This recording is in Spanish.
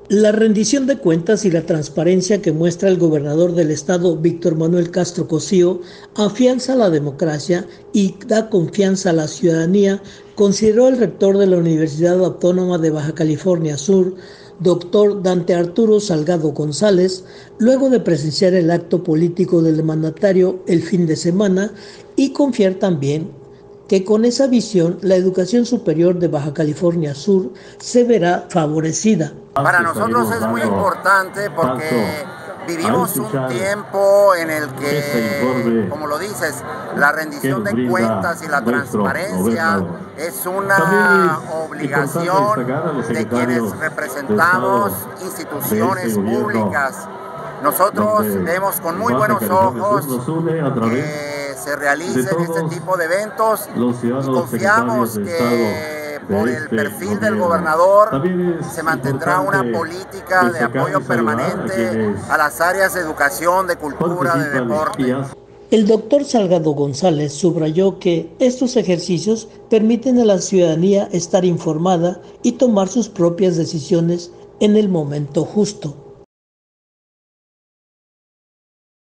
La rendición de cuentas y la transparencia que muestra el gobernador del estado, Víctor Manuel Castro Cosío, afianza la democracia y da confianza a la ciudadanía, consideró el rector de la Universidad Autónoma de Baja California Sur, doctor Dante Arturo Salgado González, luego de presenciar el acto político del mandatario el fin de semana y confiar también que con esa visión la educación superior de Baja California Sur se verá favorecida. Para nosotros es muy importante porque vivimos un tiempo en el que, como lo dices, la rendición de cuentas y la transparencia es una obligación de quienes representamos instituciones públicas. Nosotros vemos con muy buenos ojos que se realicen este tipo de eventos y confiamos que por el perfil del gobernador se mantendrá una política de apoyo permanente a las áreas de educación, de cultura, de deporte. El doctor Salgado González subrayó que estos ejercicios permiten a la ciudadanía estar informada y tomar sus propias decisiones en el momento justo.